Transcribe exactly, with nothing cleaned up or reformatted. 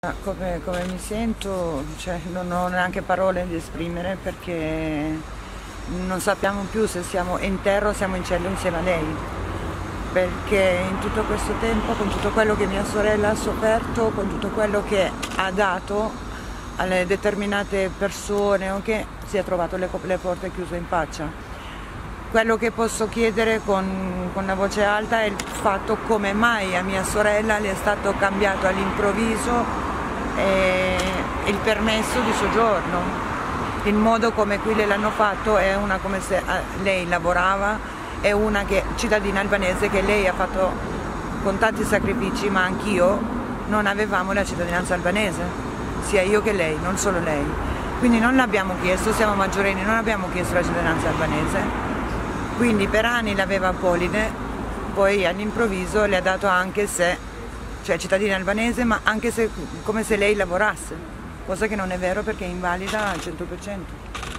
Come, come mi sento, cioè, non ho neanche parole di esprimere perché non sappiamo più se siamo in terra o siamo in cielo insieme a lei, perché in tutto questo tempo, con tutto quello che mia sorella ha sofferto, con tutto quello che ha dato alle determinate persone, okay, si è trovato le, le porte chiuse in faccia. Quello che posso chiedere con, con la voce alta è il fatto come mai a mia sorella le è stato cambiato all'improvviso eh, il permesso di soggiorno. Il modo come qui le l'hanno fatto è una come se lei lavorava, è una che, cittadina albanese che lei ha fatto con tanti sacrifici, ma anch'io non avevamo la cittadinanza albanese, sia io che lei, non solo lei. Quindi non l'abbiamo chiesto, siamo maggiorenni, non abbiamo chiesto la cittadinanza albanese. Quindi per anni l'aveva Polide, poi all'improvviso le ha dato anche se, cioè cittadina albanese, ma anche se come se lei lavorasse, cosa che non è vero perché è invalida al cento per cento.